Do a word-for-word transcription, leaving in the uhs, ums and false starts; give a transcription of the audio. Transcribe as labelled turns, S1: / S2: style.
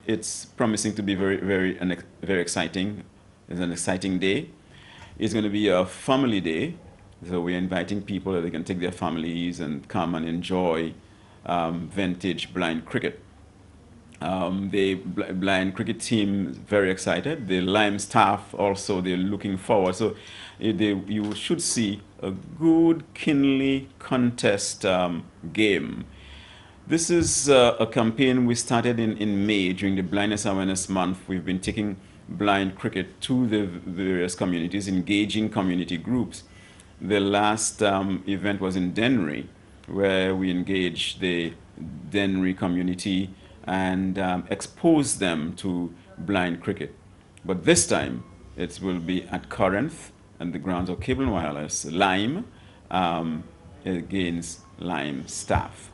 S1: It's promising to be very, very, an ex- very exciting. It's an exciting day. It's going to be a family day, so we're inviting people that they can take their families and come and enjoy um, vintage blind cricket. Um, the bl- blind cricket team very excited. The Lime staff also they're looking forward. So eh, they, you should see a good Kinley contest um, game. This is uh, a campaign we started in, in May during the Blindness Awareness Month. We've been taking blind cricket to the various communities, engaging community groups. The last um, event was in Dennery, where we engaged the Dennery community and um, exposed them to blind cricket. But this time, it will be at Corinth and the grounds of Cable and Wireless, Lime, um, against Lime staff.